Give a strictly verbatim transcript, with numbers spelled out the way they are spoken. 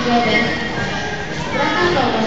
了です。プラカードを